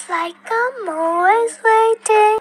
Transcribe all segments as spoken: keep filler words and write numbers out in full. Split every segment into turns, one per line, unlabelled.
like I'm always waiting.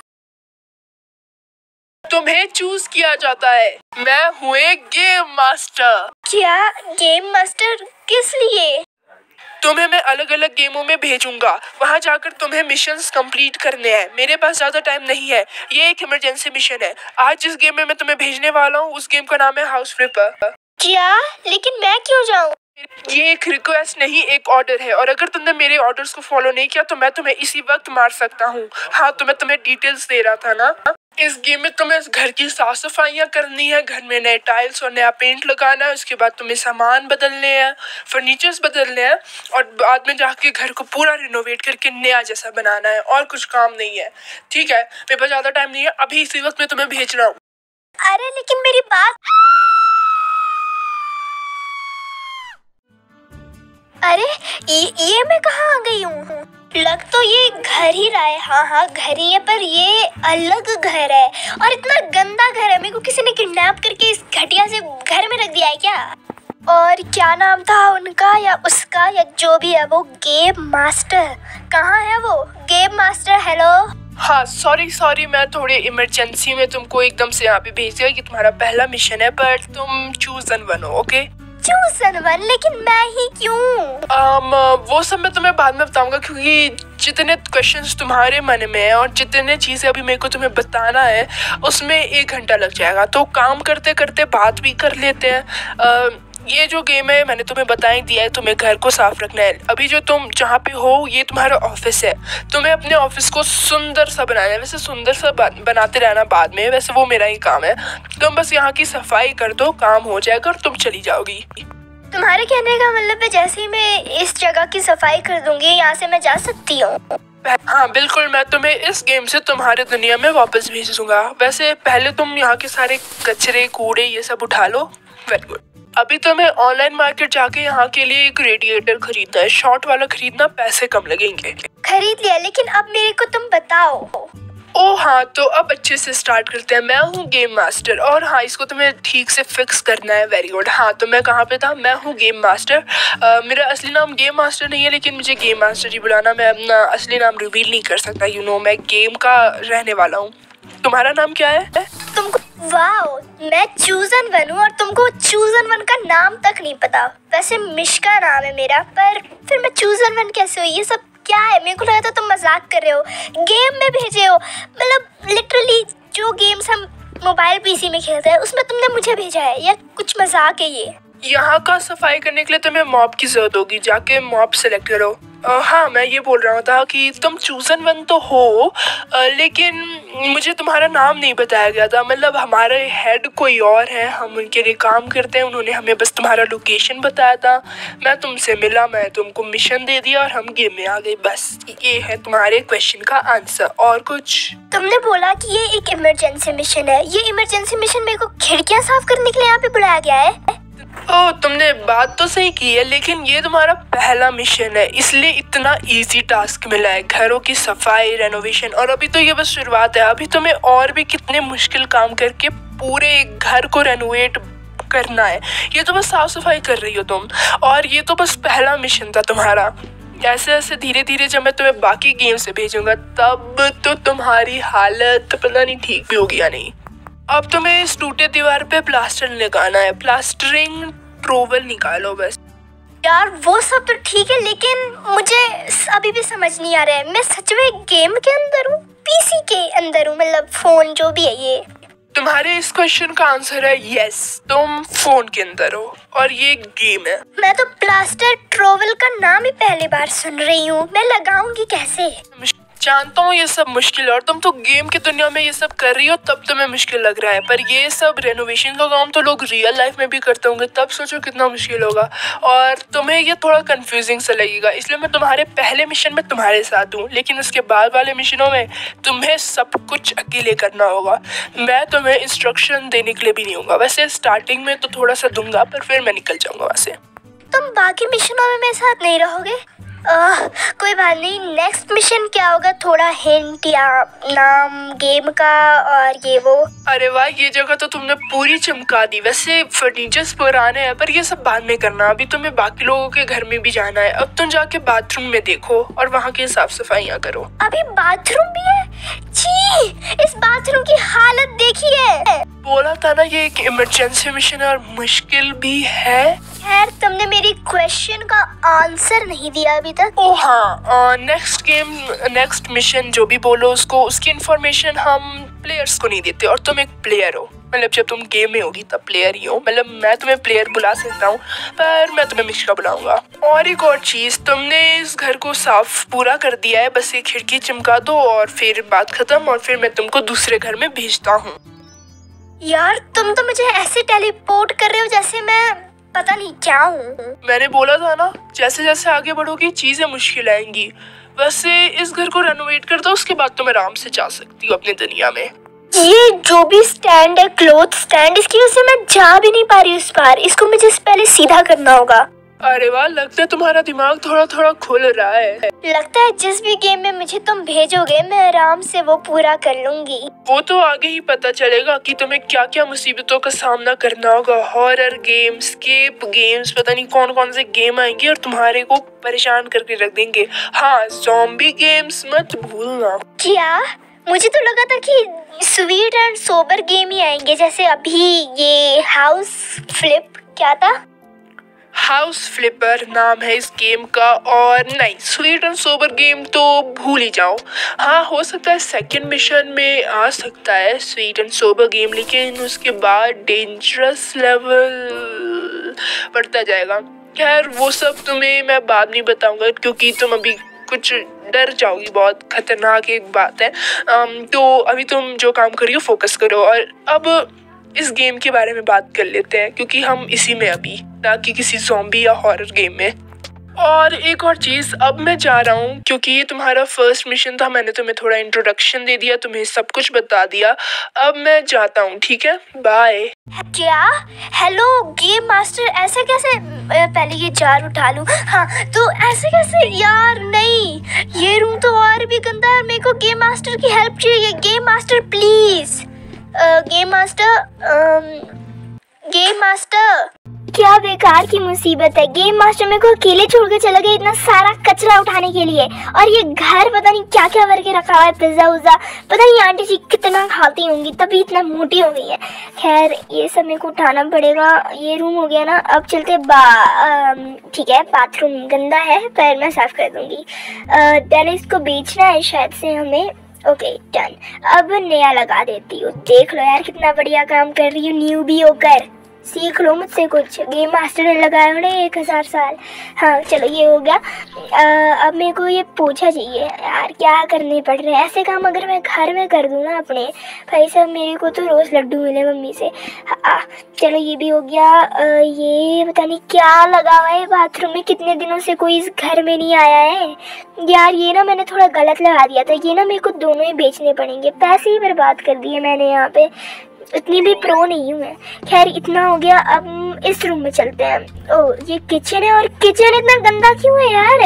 तुम्हें choose किया जाता है। मैं हूँ एक गेम मास्टर।
क्या गेम मास्टर? किस लिए?
तुम्हें मैं अलग अलग गेमों में भेजूंगा, वहाँ जाकर तुम्हें मिशंस कंप्लीट करने हैं। मेरे पास ज्यादा टाइम नहीं है, ये एक इमरजेंसी मिशन है। आज जिस गेम में मैं तुम्हें भेजने वाला हूँ उस गेम का नाम है हाउस फ्लिपर।
क्या? लेकिन मैं क्यों जाऊँ?
ये एक रिक्वेस्ट नहीं, एक ऑर्डर है, और अगर तुमने मेरे ऑर्डर्स को फॉलो नहीं किया तो मैं तुम्हें इसी वक्त मार सकता हूँ। हाँ, तो मैं तुम्हें डिटेल्स दे रहा था ना। इस गेम में तुम्हें घर की साफ सफाइयाँ करनी है, घर में नए टाइल्स और नया पेंट लगाना है। उसके बाद तुम्हें सामान बदलने हैं, फर्नीचर्स बदलने हैं, और बाद में जाके घर को पूरा रिनोवेट करके नया जैसा बनाना है। और कुछ काम नहीं है, ठीक है? मेरे पास ज्यादा टाइम नहीं है, अभी इसी वक्त मैं तुम्हें भेज रहा हूँ।
अरे लेकिन मेरी बात। अरे ये ये मैं कहाँ आ गई हूँ? लग तो ये घर ही रहा है। हाँ हाँ घर ही है, पर ये अलग घर है और इतना गंदा घर है। मेरे को किसी ने किडनैप करके इस घटिया से घर में रख दिया है क्या? और क्या नाम था उनका या उसका या जो भी है वो? Game master. कहाँ है वो गेम मास्टर? हेलो।
हाँ सॉरी सॉरी मैं थोड़े इमरजेंसी में तुमको एकदम से यहाँ पे भेज दिया। ये तुम्हारा पहला मिशन है, पर तुम चूज एंड वन हो, ओके?
Choose one? लेकिन मैं ही क्यों?
um, वो सब मैं तुम्हें बाद में बताऊंगा, क्योंकि जितने क्वेश्चंस तुम्हारे मन में है और जितने चीजें अभी मेरे को तुम्हें बताना है उसमें एक घंटा लग जाएगा। तो काम करते करते बात भी कर लेते हैं। uh, ये जो गेम है मैंने तुम्हें बता ही दिया है, तुम्हें घर को साफ रखना है। अभी जो तुम जहाँ पे हो ये तुम्हारा ऑफिस है, तुम्हें अपने ऑफिस को सुंदर सा बनाना है। वैसे सुंदर सा बनाते रहना बाद में, वैसे वो मेरा ही काम है। तुम बस यहाँ की सफाई कर दो, काम हो जाएगा और तुम चली जाओगी।
तुम्हारे कहने का मतलब है जैसे ही मैं इस जगह की सफाई कर दूंगी यहाँ से मैं जा सकती हूँ?
हाँ बिल्कुल, मैं तुम्हें इस गेम से तुम्हारे दुनिया में वापस भेज दूंगा। वैसे पहले तुम यहाँ के सारे कचरे कूड़े ये सब उठा लो। Very good. अभी तुम्हें ऑनलाइन मार्केट जाके यहाँ के लिए एक रेडिएटर खरीदना है। शॉर्ट वाला खरीदना, पैसे कम लगेंगे।
खरीद लिया, लेकिन अब मेरे को तुम बताओ।
ओ हाँ, तो अब अच्छे से स्टार्ट करते हैं। मैं हूँ गेम मास्टर, और हाँ इसको तुम्हें ठीक से फिक्स करना है। Very good. हाँ तो मैं कहाँ पे था? मैं हूँ गेम मास्टर। uh, मेरा असली नाम गेम मास्टर नहीं है, लेकिन मुझे गेम मास्टर ही बुलाना। मैं अपना असली नाम रिवील नहीं कर सकता। यू नो मैं गेम का रहने वाला हूँ। तुम्हारा नाम क्या है?
तुमको? वाओ, मैं चूजन वन हूँ और तुमको चूजन वन का नाम तक नहीं पता। वैसे मिश्का नाम है मेरा, पर फिर मैं चूजन वन कैसे हुई? ये सब क्या है? मेरे को लगा था तुम मजाक कर रहे हो, गेम में भेजे हो। मतलब लिटरली जो गेम्स हम मोबाइल पीसी में खेलते हैं उसमें तुमने मुझे भेजा है, या कुछ मजाक है ये?
यहाँ का सफाई करने के लिए तुम्हें मॉप की जरूरत होगी, जाके मॉप सेलेक्ट करो। Uh, हाँ मैं ये बोल रहा था कि तुम चूजन वन तो हो, uh, लेकिन मुझे तुम्हारा नाम नहीं बताया गया था। मतलब हमारे हेड कोई और है, हम उनके लिए काम करते हैं। उन्होंने हमें बस तुम्हारा लोकेशन बताया था, मैं तुमसे मिला, मैं तुमको मिशन दे दिया और हम गेम में आ गए। बस ये है तुम्हारे क्वेश्चन का आंसर। और कुछ?
तुमने बोला कि ये एक इमरजेंसी मिशन है। ये इमरजेंसी मिशन मेरे को खिड़कियाँ साफ करने के लिए यहाँ पे बुलाया गया है?
ओह तुमने बात तो सही की है, लेकिन ये तुम्हारा पहला मिशन है, इसलिए इतना इजी टास्क मिला है। घरों की सफाई, रेनोवेशन, और अभी तो ये बस शुरुआत है। अभी तुम्हें और भी कितने मुश्किल काम करके पूरे घर को रेनोवेट करना है। ये तो बस साफ सफाई कर रही हो तुम, और ये तो बस पहला मिशन था तुम्हारा। ऐसे ऐसे धीरे धीरे जब मैं तुम्हें बाकी गेम से भेजूंगा तब तो तुम्हारी हालत पता नहीं ठीक भी होगी या नहीं। अब तुम्हें इस टूटे दीवार पे प्लास्टर लगाना है। प्लास्टरिंग ट्रोवल निकालो बस।
यार वो सब तो ठीक है, लेकिन मुझे अभी भी समझ नहीं आ रहा है, मैं सच में गेम के अंदर हूँ, पीसी के अंदर हूँ, मतलब फोन जो भी है ये?
तुम्हारे इस क्वेश्चन का आंसर है यस, तुम फोन के अंदर हो और ये गेम है।
मैं तो प्लास्टर ट्रोवल का नाम ही पहली बार सुन रही हूँ, मैं लगाऊंगी कैसे?
जानता हूँ ये सब मुश्किल है, और तुम तो गेम की दुनिया में ये सब कर रही हो तब तुम्हें मुश्किल लग रहा है, पर ये सब रेनोवेशन का काम तो लोग रियल लाइफ में भी करते होंगे, तब सोचो कितना मुश्किल होगा। और तुम्हें ये थोड़ा कंफ्यूजिंग सा लगेगा, इसलिए मैं तुम्हारे पहले मिशन में तुम्हारे साथ हूँ, लेकिन उसके बाद वाले मिशनों में तुम्हें सब कुछ अकेले करना होगा। मैं तुम्हें इंस्ट्रक्शन देने के लिए भी नहीं होगा। वैसे स्टार्टिंग में तो थोड़ा सा दूंगा, पर फिर मैं निकल जाऊंगा वहाँ से।
तुम बाकी मिशनों में मेरे साथ नहीं रहोगे? आह, कोई बात नहीं। नेक्स्ट मिशन क्या होगा? थोड़ा हिंट या नाम गेम का और ये वो।
अरे वाह, ये जगह तो तुमने पूरी चमका दी। वैसे फर्नीचर्स पुराने हैं पर ये सब बाद में करना, अभी तुम्हें बाकी लोगों के घर में भी जाना है। अब तुम जाके बाथरूम में देखो और वहाँ की साफ सफाइयाँ करो।
अभी बाथरूम भी है? छी, इस बाथरूम की हालत देखिए।
बोला था ना ये एक इमरजेंसी मिशन है और मुश्किल भी है।
खैर, तुमने मेरी क्वेश्चन का आंसर नहीं दिया अभी तक।
ओ हाँ, नेक्स्ट गेम नेक्स्ट मिशन जो भी बोलो उसको, उसकी इंफॉर्मेशन हम प्लेयर्स को नहीं देते और तुम एक प्लेयर हो। मतलब जब तुम गेम में होगी तब प्लेयर ही हो। मतलब मैं तुम्हें प्लेयर बुला सकता हूँ पर मैं तुम्हें मिश्का बुलाऊंगा। और एक और चीज, तुमने इस घर को साफ पूरा कर दिया है, बस एक खिड़की चमका दो और फिर बात खत्म और फिर मैं तुमको दूसरे घर में भेजता हूँ।
यार, तुम तो मुझे ऐसे टेलीपोर्ट कर रहे हो जैसे मैं पता नहीं क्या हूँ।
मैंने बोला था ना, जैसे जैसे आगे बढ़ोगी चीजें मुश्किल आएंगी। वैसे इस घर को रेनोवेट कर दो, उसके बाद तुम आराम से जा सकती हो अपनी दुनिया में।
ये जो भी स्टैंड है, क्लोथ स्टैंड, इसकी वजह से मैं जा भी नहीं पा रही उस पार। इसको मुझे पहले सीधा करना होगा।
अरे वाह, लगता है तुम्हारा दिमाग थोड़ा थोड़ा खुल रहा है।
लगता है जिस भी गेम में मुझे तुम भेजोगे मैं आराम से वो पूरा कर लूंगी।
वो तो आगे ही पता चलेगा कि तुम्हें क्या क्या मुसीबतों का सामना करना होगा। हॉरर गेम्स, स्केप गेम्स, पता नहीं कौन कौन से गेम आएंगे और तुम्हारे को परेशान करके रख देंगे। हाँ, ज़ॉम्बी गेम्स मत भूलना।
क्या? मुझे तो लगा था कि स्वीट एंड सोबर गेम ही आएंगे, जैसे अभी ये हाउस फ्लिप क्या था?
हाउस फ्लिपर नाम है इस गेम का। और नहीं, स्वीट एंड सोबर गेम तो भूल ही जाओ। हाँ, हो सकता है सेकंड मिशन में आ सकता है स्वीट एंड सोबर गेम, लेकिन उसके बाद डेंजरस लेवल बढ़ता जाएगा। खैर, वो सब तुम्हें मैं बाद में बताऊंगा क्योंकि तुम अभी कुछ डर जाओगी। बहुत खतरनाक एक बात है। तो अभी तुम जो काम कर रही हो फोकस करो और अब इस गेम के बारे में बात कर लेते हैं क्योंकि हम इसी में अभी, ना कि किसी ज़ॉम्बी या हॉरर गेम में। और एक और चीज़, अब मैं जा रहा हूँ क्योंकि ये तुम्हारा फर्स्ट मिशन था। मैंने तुम्हें थोड़ा इंट्रोडक्शन दे दिया, तुम्हें सब कुछ बता दिया। अब मैं जाता हूँ, ठीक है? बाय।
क्या? हेलो गेम मास्टर, ऐसे कैसे? पहले ये जार उठा लूं। हाँ, तो ऐसे कैसे? यार नहीं, ये रूम तो और भी गंदा है। मेरे को गेम मास्टर की हेल्प चाहिए। Game master please. Game master, game master. क्या बेकार की मुसीबत है। गेम मास्टर मेरे को अकेले छोड़ के चला गया इतना सारा कचरा उठाने के लिए। और ये घर पता नहीं क्या क्या करके रखा हुआ है, पिज्जा उज्जा, पता नहीं आंटी जी कितना खाती होंगी तभी इतना मोटी हो गई है। खैर, ये सब मेरे को उठाना पड़ेगा। ये रूम हो गया ना, अब चलते बा ठीक है, बाथरूम गंदा है पर मैं साफ कर दूंगी। पहले इसको बेचना है शायद से हमें। Okay done. अब नया लगा देती हूँ। देख लो यार कितना बढ़िया काम कर रही हूँ न्यू भी होकर। सीख लो मुझसे कुछ। गेम मास्टर ने लगाया ना एक हजार साल। हाँ चलो, ये हो गया। आ, अब मेरे को ये पूछा चाहिए यार, क्या करने पड़ रहे हैं ऐसे काम। अगर मैं घर में कर दूँ ना अपने, भाई साहब मेरे को तो रोज़ लड्डू मिले मम्मी से। हाँ चलो, ये भी हो गया। आ, ये पता नहीं क्या लगा हुआ है बाथरूम में, कितने दिनों से कोई इस घर में नहीं आया है यार। ये ना मैंने थोड़ा गलत लगा दिया था। ये ना मेरे को दोनों ही बेचने पड़ेंगे। पैसे ही बर्बाद कर दिए मैंने यहाँ पे, इतनी भी प्रो नहीं हूँ मैं। खैर, इतना हो गया। अब इस रूम में चलते हैं। ओ, ये किचन है और किचन इतना गंदा क्यों है यार?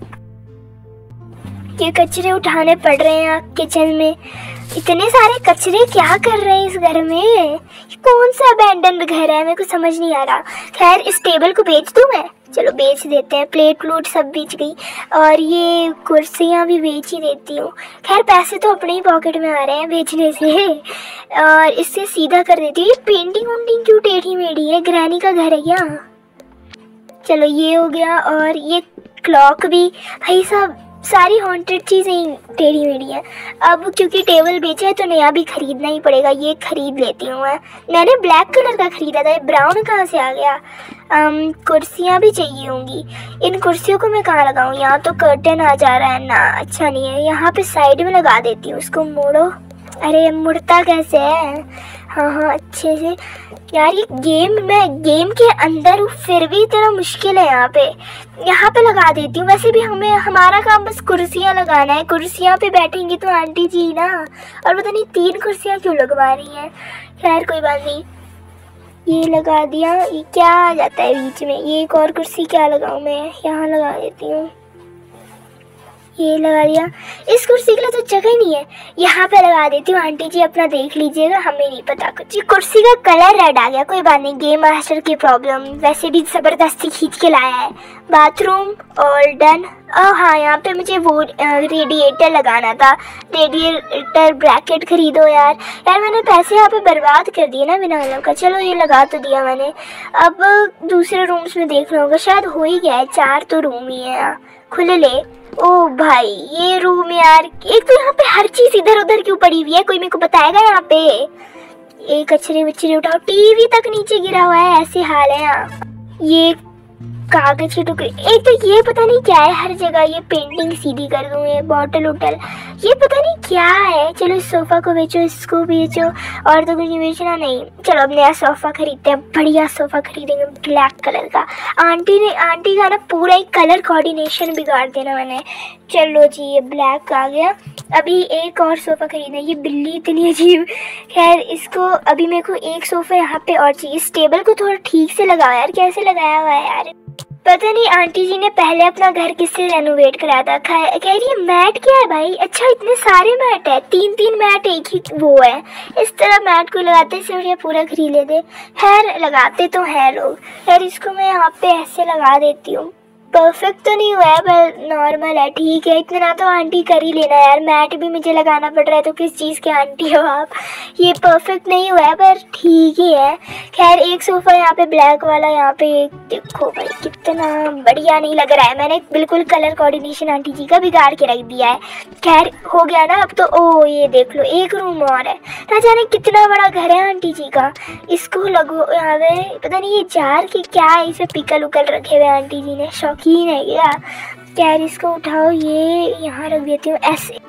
ये कचरे उठाने पड़ रहे हैं यहाँ किचन में। इतने सारे कचरे क्या कर रहे हैं इस घर में? ये कौन सा अबैंडन घर है, मेरे को समझ नहीं आ रहा। खैर, इस टेबल को बेच दूँ मैं? चलो बेच देते हैं। प्लेट व्लूट सब बेच गई और ये कुर्सियाँ भी बेच ही देती हूँ। खैर, पैसे तो अपने ही पॉकेट में आ रहे हैं बेचने से। और इससे सीधा कर देती हूँ। ये पेंटिंग वेंटिंग क्यों टेढ़ी मेढ़ी है? ग्रैनी का घर है क्या? चलो ये हो गया। और ये क्लॉक भी, भाई साहब सारी हॉन्टेड चीज़ें टेढ़ी मेढ़ी हैं। अब क्योंकि टेबल बेचा है तो नया भी खरीदना ही पड़ेगा। ये खरीद लेती हूँ मैं। मैंने ब्लैक कलर का खरीदा था, ये ब्राउन कहाँ से आ गया? um, कुर्सियाँ भी चाहिए होंगी। इन कुर्सियों को मैं कहाँ लगाऊँ? यहाँ तो कर्टन आ जा रहा है ना, अच्छा नहीं है। यहाँ पे साइड में लगा देती हूँ। उसको मोड़ो। अरे मुड़ता कैसे है? हाँ हाँ अच्छे से। यार ये गेम, मैं गेम के अंदर हूँ फिर भी इतना मुश्किल है यहाँ पे। यहाँ पे लगा देती हूँ। वैसे भी हमें, हमारा काम बस कुर्सियाँ लगाना है। कुर्सियाँ पे बैठेंगी तो आंटी जी ना। और पता नहीं तीन कुर्सियाँ क्यों लगवा रही हैं। खैर कोई बात नहीं, ये लगा दिया। ये क्या आ जाता है बीच में? ये एक और कुर्सी क्या लगाऊँ मैं? यहाँ लगा देती हूँ। ये लगा दिया। इस कुर्सी के लिए तो जगह ही नहीं है, यहाँ पे लगा देती हूँ। आंटी जी अपना देख लीजिएगा, हमें नहीं पता कुछ। ये कुर्सी का कलर रेड आ गया, कोई बात नहीं, गेम मास्टर की प्रॉब्लम, वैसे भी ज़बरदस्ती खींच के लाया है। Bathroom all done. और हाँ, यहाँ पे मुझे वो रेडिएटर लगाना था, रेडिएटर ब्रैकेट खरीदो यार। यार मैंने पैसे यहाँ पे बर्बाद कर दिए ना बिना मतलब का। चलो ये लगा तो दिया मैंने, अब दूसरे रूम्स में देखना होगा, शायद हो ही गया है। चार तो रूम ही है यहाँ, खुले ले। ओ भाई ये रूम यार, एक तो यहाँ पे हर चीज इधर उधर क्यों पड़ी हुई है, कोई मेरे को बताएगा यहाँ पे। ये कचरे वचरे उठाओ, टीवी तक नीचे गिरा हुआ है, ऐसे हाल है यहाँ। ये कागज के टुकड़े, एक तो ये पता नहीं क्या है हर जगह। ये पेंटिंग सीधी कर दूँ, ये बॉटल उटल, ये पता नहीं क्या है। चलो इस सोफा को बेचो, इसको बेचो, और तो कुछ नहीं बेचना। नहीं, चलो अब नया सोफा खरीदते हैं, बढ़िया सोफा खरीदेंगे ब्लैक कलर का। आंटी ने आंटी का ना पूरा एक कलर कोऑर्डिनेशन बिगाड़ देना मैंने। चलो जी ये ब्लैक आ गया। अभी एक और सोफा खरीदना है। ये बिल्ली इतनी अजीब, खैर इसको अभी मेरे को एक सोफा यहाँ पे और चाहिए। इस टेबल को थोड़ा ठीक से लगाओ यार, कैसे लगाया हुआ है यार, पता नहीं। आंटी जी ने पहले अपना घर किससे रेनोवेट कराया था। कह रही है मैट क्या है भाई, अच्छा इतने सारे मैट है, तीन तीन मैट एक ही वो है। इस तरह मैट को लगाते से बढ़िया पूरा खरीद लेते। खैर लगाते तो हैं लोग। खैर इसको मैं यहाँ पे ऐसे लगा देती हूँ। परफेक्ट तो नहीं हुआ है पर नॉर्मल है, ठीक है। इतना तो आंटी कर ही लेना यार, मैट भी मुझे लगाना पड़ रहा है तो किस चीज़ के आंटी हो आप। ये परफेक्ट नहीं हुआ है पर ठीक ही है। खैर एक सोफ़ा यहाँ पे ब्लैक वाला, यहाँ पे एक देखो भाई कितना बढ़िया नहीं लग रहा है। मैंने बिल्कुल कलर कोऑर्डिनेशन आंटी जी का बिगाड़ के रख दिया है। खैर हो गया ना अब तो। ओ ये देख लो एक रूम और है, ना जाने कितना बड़ा घर है आंटी जी का। इसको लगो यहाँ पे, पता नहीं ये जार की क्या है, इसे पिकल उकल रखे हुए आंटी जी ने, शौकीन है क्या। खैर इसको उठाओ, ये यहाँ रख देती हूँ ऐसे।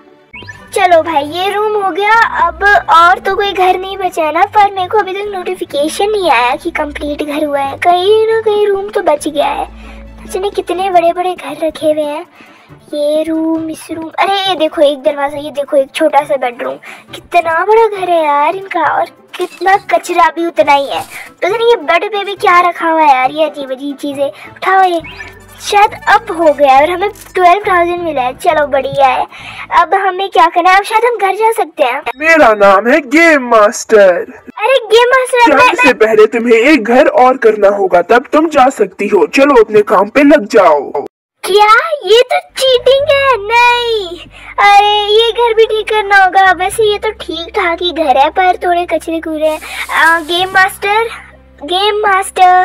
चलो भाई ये रूम हो गया। अब और तो कोई घर नहीं बचा है ना, पर मेरे को अभी तक नोटिफिकेशन नहीं आया कि कंप्लीट घर हुआ है। कहीं ना कहीं रूम तो बच गया है। जाने कितने बड़े बड़े घर रखे हुए हैं। ये रूम, इस रूम, अरे ये देखो एक दरवाज़ा, ये देखो एक छोटा सा बेडरूम। कितना बड़ा घर है यार इनका, और कितना कचरा भी उतना ही है। पता नहीं ये बेड पे भी क्या रखा हुआ है यार, ये अजीब अजीब चीज़ें। उठाओ ये, शायद अब हो गया है और हमें ट्वेल्व थाउजेंड मिला है। चलो बढ़िया है। अब हमें क्या करना है, अब शायद हम घर जा सकते हैं।
मेरा नाम है गेम मास्टर।
अरे गेम मास्टर,
जाने से पहले तुम्हें एक घर और करना होगा, तब तुम जा सकती हो। चलो अपने काम पे लग जाओ।
क्या ये तो चीटिंग है। नहीं, अरे ये घर भी ठीक करना होगा। वैसे ये तो ठीक ठाक ही घर है पर थोड़े कचरे कूड़े हैं। Game master, game master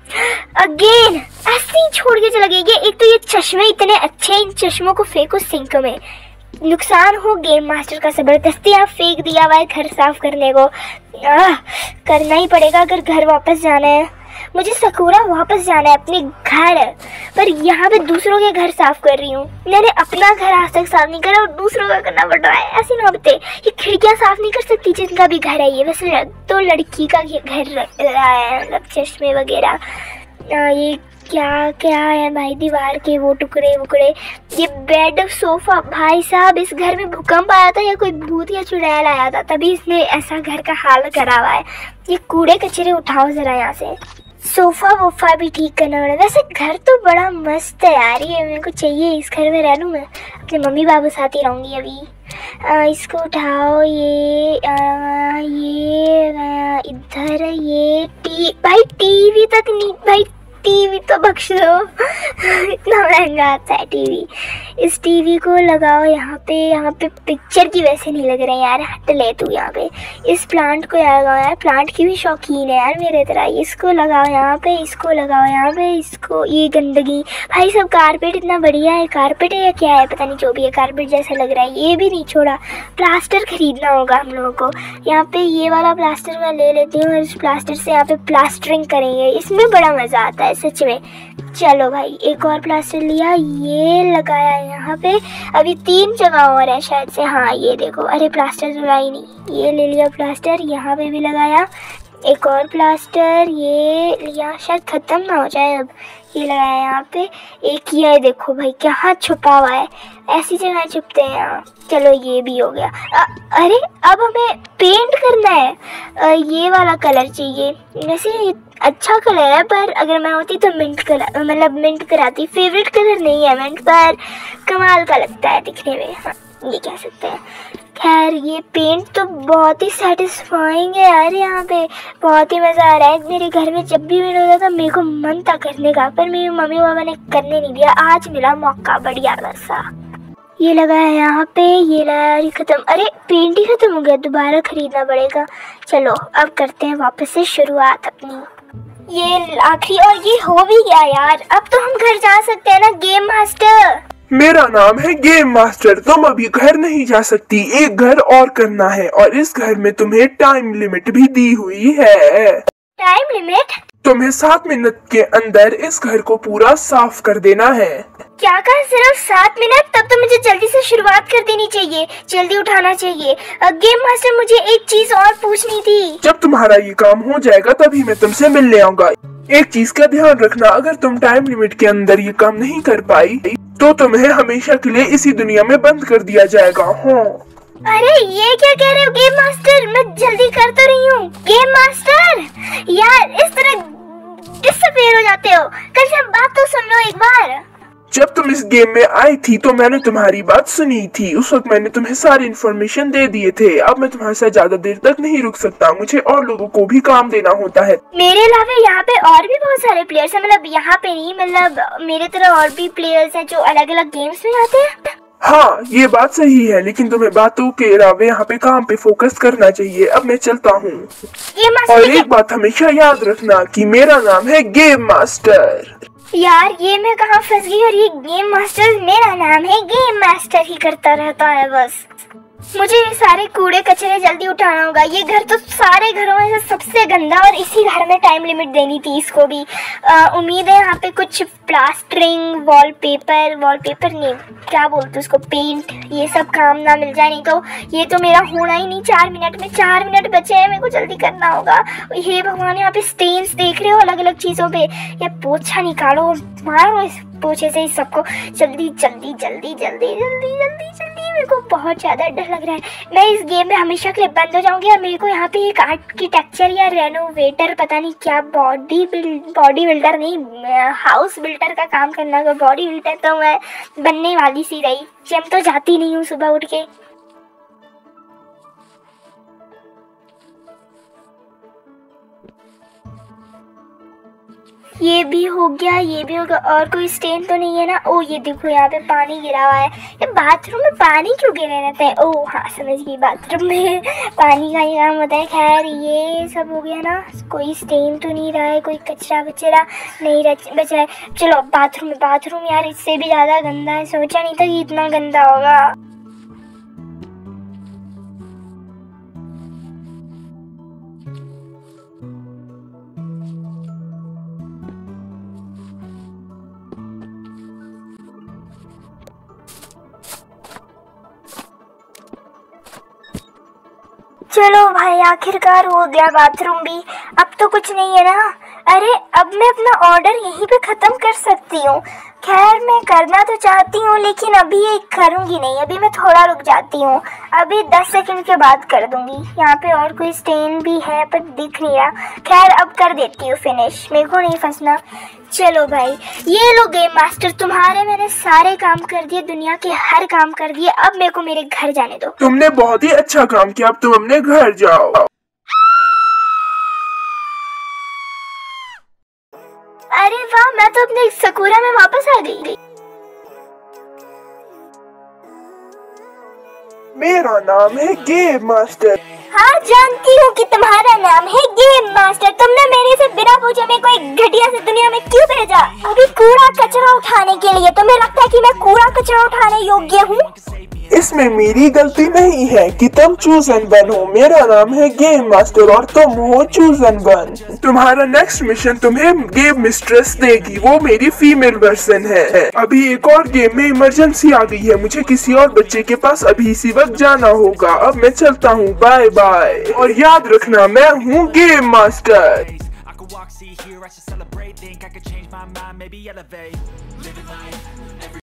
again ऐसे ही छोड़ के चला गया। एक तो ये चश्मे इतने अच्छे, इन चश्मों को फेंको सिंक में। नुकसान हो गेम मास्टर का, जबरदस्ती आप फेंक दिया हुआ है घर साफ करने को। आ, करना ही पड़ेगा अगर घर वापस जाना है। मुझे सकूरा वापस जाना है अपने घर, पर यहाँ पे दूसरों के घर साफ कर रही हूँ। मैंने अपना घर आज तक साफ नहीं करा और दूसरों का करना पड़ रहा है। ऐसी नौबतें, ये खिड़कियाँ साफ नहीं कर सकती जिनका भी घर है ये। वैसे तो लड़की का घर रहा है, मतलब चश्मे वगैरह। ये क्या क्या है भाई, दीवार के वो टुकड़े वुकड़े, ये बेड, सोफा। भाई साहब इस घर में भूकंप आया था या कोई भूत या चुड़ैल आया था, तभी इसने ऐसा घर का हाल करा हुआ है। ये कूड़े कचरे उठाओ जरा यहाँ से। सोफा वोफा भी ठीक करना पड़ा। वैसे घर तो बड़ा मस्त है यार, ये मेरे को चाहिए। इस घर में रह लूँ मैं, अपने मम्मी बाबू साथ ही रहूँगी अभी। आ, इसको उठाओ, ये आ, ये आ, इधर ये टी भाई टीवी तक नहीं भाई, टीवी तो बख्श दो इतना महंगा आता है टीवी। इस टीवी को लगाओ यहाँ पे। यहाँ पे पिक्चर की वैसे नहीं लग रहे यार, हट ले तू यहाँ पे। इस प्लांट को यहाँ लगाओ यार, प्लांट की भी शौकीन है यार मेरे तरह। इसको लगाओ यहाँ पे, इसको लगाओ यहाँ पे, इसको। ये गंदगी भाई सब, कारपेट इतना बढ़िया है। कारपेट है या क्या है पता नहीं, जो भी है कारपेट जैसा लग रहा है। ये भी नहीं छोड़ा। प्लास्टर खरीदना होगा हम लोगों को। यहाँ पे ये वाला प्लास्टर मैं ले लेती हूँ और इस प्लास्टर से यहाँ पे प्लास्टरिंग करेंगे, इसमें बड़ा मज़ा आता है सच में। चलो भाई एक और प्लास्टर लिया, ये लगाया यहाँ पे। अभी तीन जगह और है शायद से। हाँ ये देखो, अरे प्लास्टर तो ही नहीं, ये ले लिया प्लास्टर, यहाँ पे भी लगाया। एक और प्लास्टर ये लिया, शायद ख़त्म ना हो जाए अब। ये लगाया यहाँ पे एक। ये देखो भाई कहाँ छुपा हुआ है, ऐसी जगह छुपते हैं यहाँ। चलो ये भी हो गया। अ, अरे अब हमें पेंट करना है। अ, ये वाला कलर चाहिए। वैसे अच्छा कलर है पर अगर मैं होती तो मिंट कलर मतलब मिंट कराती। फेवरेट कलर नहीं है मिंट, पर कमाल का लगता है दिखने में। हाँ ये कह सकते हैं। खैर ये पेंट तो बहुत ही सेटिस्फाइंग है यार, यहाँ पे बहुत ही मज़ा आ रहा है। मेरे घर में जब भी मेरा होता था मेरे को मन था करने का, पर मेरी मम्मी पापा ने करने नहीं दिया। आज मिला मौका बढ़िया सा। ये लगा है यहाँ पे, ये लगा खत्म। अरे पेंट ही खत्म हो गया, दोबारा खरीदना पड़ेगा। चलो अब करते हैं वापस से शुरुआत अपनी। ये आखिरी और ये हो भी गया यार। अब तो हम घर जा सकते हैं ना गेम मास्टर।
मेरा नाम है गेम मास्टर। तुम अभी घर नहीं जा सकती, एक घर और करना है और इस घर में तुम्हें टाइम लिमिट भी दी हुई है।
Time limit?
तुम्हें सात मिनट के अंदर इस घर को पूरा साफ कर देना है।
क्या कहा? सिर्फ सात मिनट? तब तो मुझे जल्दी से शुरुआत कर देनी चाहिए, जल्दी उठाना चाहिए। गेम मास्टर मुझे एक चीज और पूछनी थी।
जब तुम्हारा ये काम हो जाएगा तभी मैं तुमसे मिलने आऊंगा। एक चीज का ध्यान रखना, अगर तुम टाइम लिमिट के अंदर ये काम नहीं कर पाई तो तुम्हें हमेशा के लिए इसी दुनिया में बंद कर दिया जाएगा। हाँ।
अरे ये क्या कह रहे हो गेम मास्टर? मैं जल्दी कर तो रही हूँ। गेम मास्टर यार इस तरह डिसअपीयर हो जाते हो, कल से बात तो सुन लो एक बार।
जब तुम इस गेम में आई थी तो मैंने तुम्हारी बात सुनी थी। उस वक्त मैंने तुम्हें सारी इन्फॉर्मेशन दे दिए थे। अब मैं तुम्हारे साथ ज्यादा देर तक नहीं रुक सकता, मुझे और लोगों को भी काम देना होता है।
मेरे अलावा यहाँ पे और भी बहुत सारे प्लेयर्स हैं, मतलब यहाँ पे नहीं, मतलब मेरे तरह और भी प्लेयर्स हैं जो अलग अलग गेम्स में आते हैं।
हाँ ये बात सही है, लेकिन तुम्हें बातों के अलावा यहाँ पे काम पे फोकस करना चाहिए। अब मैं चलता हूँ। और एक बात हमेशा याद रखना कि मेरा नाम है गेम मास्टर।
यार ये मैं कहाँ फंस गई, और ये गेम मास्टर मेरा नाम है गेम मास्टर ही करता रहता है बस। मुझे ये सारे कूड़े कचरे जल्दी उठाना होगा। ये घर तो सारे घरों में से सबसे गंदा, और इसी घर में टाइम लिमिट देनी थी इसको भी। उम्मीद है यहाँ पे कुछ प्लास्टरिंग, वॉलपेपर वॉलपेपर नहीं क्या बोलते उसको, पेंट, ये सब काम ना मिल जाए। नहीं तो ये तो मेरा होना ही नहीं। चार मिनट में चार मिनट बचे हैं, मेरे को जल्दी करना होगा। ये भगवान यहाँ पे स्टेन्स देख रहे हो अलग अलग चीज़ों पे। ये पोछा निकालो, मारो इस पोछे से ही सबको। जल्दी जल्दी जल्दी जल्दी जल्दी जल्दी जल्दी। मेरे को बहुत ज़्यादा डर लग रहा है, मैं इस गेम में हमेशा के लिए बंद हो जाऊंगी। और मेरे को यहाँ पे एक आर्किटेक्चर या रेनोवेटर, पता नहीं क्या, बॉडी बिल्ड बॉडी बिल्डर नहीं, हाउस बिल्डर का काम करना होगा। बॉडी बिल्डर तो मैं बनने वाली सी रही, जिम तो जाती नहीं हूँ सुबह उठ के। ये भी हो गया, ये भी हो गया। और कोई स्टेन तो नहीं है ना? ओ ये देखो यहाँ पे पानी गिरा हुआ है। ये बाथरूम में पानी क्यों गिरे रहता है? ओ हाँ समझ गई, बाथरूम में पानी का ही काम होता है। खैर ये सब हो गया ना, कोई स्टेन तो नहीं रहा है, कोई कचरा बचरा नहीं बच रहा है। चलो बाथरूम में, बाथरूम यार इससे भी ज़्यादा गंदा है, सोचा नहीं था कि इतना गंदा होगा। चलो भाई आखिरकार हो गया बाथरूम भी। अब तो कुछ नहीं है ना? अरे अब मैं अपना ऑर्डर यहीं पे ख़त्म कर सकती हूँ। खैर मैं करना तो चाहती हूँ लेकिन अभी ये करूँगी नहीं, अभी मैं थोड़ा रुक जाती हूँ। अभी दस सेकंड के बाद कर दूँगी। यहाँ पे और कोई स्टेन भी है पर दिख नहीं रहा। खैर अब कर देती हूँ फिनिश, मेरे को नहीं फंसना। चलो भाई ये लो गेम मास्टर, तुम्हारे मैंने सारे काम कर दिए, दुनिया के हर काम कर दिए। अब मेरे को मेरे घर जाने दो।
तुमने बहुत ही अच्छा काम किया, अब तुम अपने घर जाओ।
अरे वाह, मैं तो अपने सकूरा में वापस आ गई।
मेरा नाम है गेम मास्टर।
हाँ जानती हूँ कि तुम्हारा नाम है गेम मास्टर। तुमने मेरे से बिना पूछे मेरे को एक घटिया से दुनिया में क्यों भेजा? अभी कूड़ा कचरा उठाने के लिए? तुम्हें लगता है कि मैं कूड़ा कचरा उठाने योग्य हूँ?
इसमें मेरी गलती नहीं है कि तुम चूजन बन हो। मेरा नाम है गेम मास्टर और तुम हो चूजन बन। तुम्हारा नेक्स्ट मिशन तुम्हें गेम मिस्ट्रेस देगी, वो मेरी फीमेल वर्जन है। अभी एक और गेम में इमरजेंसी आ गई है, मुझे किसी और बच्चे के पास अभी इसी वक्त जाना होगा। अब मैं चलता हूँ, बाय बाय। और याद रखना मैं हूँ game master.
moxie here, I should celebrate. Think I could change my mind, maybe elevate. Living life, every